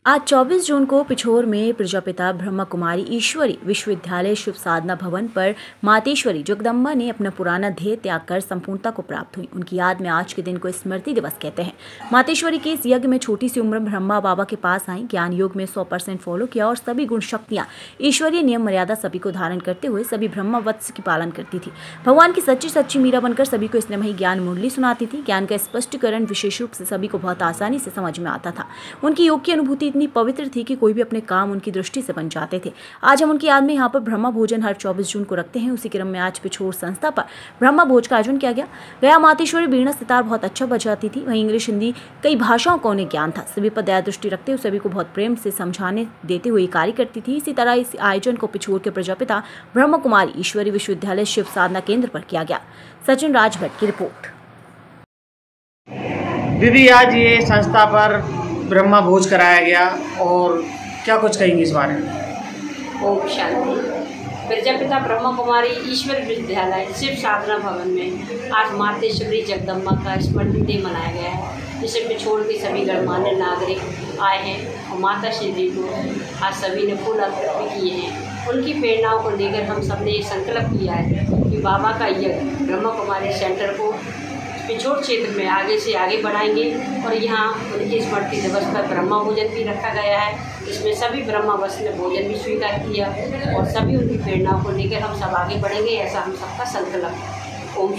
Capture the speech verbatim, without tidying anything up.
आज चौबीस जून को पिछोर में प्रजापिता ब्रह्मा कुमारी ईश्वरी विश्वविद्यालय शिव साधना भवन पर मातेश्वरी जगदम्बा ने अपना पुराना ध्येय त्याग कर संपूर्णता को प्राप्त हुई। उनकी याद में आज के दिन को स्मृति दिवस कहते हैं। मातेश्वरी के इस यज्ञ में छोटी सी उम्र ब्रह्मा बाबा के पास आई, ज्ञान योग में सौ परसेंट फॉलो किया और सभी गुण शक्तियाँ ईश्वरीय नियम मर्यादा सभी को धारण करते हुए सभी ब्रह्मा वत्स की पालन करती थी। भगवान की सच्ची सच्ची मीरा बनकर सभी को स्नेहमयी ज्ञान मुरली सुनाती थी। ज्ञान का स्पष्टीकरण विशेष रूप से सभी को बहुत आसानी से समझ में आता था। उनकी योग की अनुभूति इतनी पवित्र थी कि कोई भी अपने काम उनकी दृष्टि से बन जाते थे। आज हम उनकी याद में यहाँ पर ब्रह्मा भोजन हर चौबीस जून को रखते हैं। उसी क्रम में आज पिछोर संस्था पर ब्रह्मा भोज का आयोजन किया गया। गया मातेश्वरी बीणा सितार बहुत अच्छा बजाती थी। वहीं इंग्लिश हिंदी कई भाषाओं का उन्हें ज्ञान था। सभी पर दया दृष्टि रखते हुए सभी को बहुत प्रेम से समझाने देते हुए कार्य करती थी। इसी तरह इस आयोजन को पिछोर के प्रजापिता ब्रह्मा कुमारी ईश्वरी विश्वविद्यालय शिव साधना केंद्र पर किया गया। सचिन राजभट्ट की रिपोर्ट। दीदी, आज ये संस्था पर ब्रह्मा भोज कराया गया और क्या कुछ कहेंगे इस बारे में? ओम शांति। प्रजापिता ब्रह्मा कुमारी ईश्वर विद्यालय शिव साधना भवन में आज मातेश्वरी जगदम्बा का स्मृति डे मनाया गया है, जिसे पिछोर के सभी गणमान्य नागरिक आए हैं और माता श्री जी को आज सभी ने फूल अर्पित भी किए हैं। उनकी प्रेरणाओं को लेकर हम सब ने ये संकल्प किया है कि बाबा का यज्ञ ब्रह्मा कुमारी सेंटर को पिछोर क्षेत्र में आगे से आगे बढ़ाएंगे और यहाँ उनकी स्मृति दिवस पर ब्रह्मा भोजन भी रखा गया है। इसमें सभी ब्रह्मावश ने भोजन भी स्वीकार किया और सभी उनकी प्रेरणाओं को लेकर हम सब आगे बढ़ेंगे, ऐसा हम सबका संकल्प है।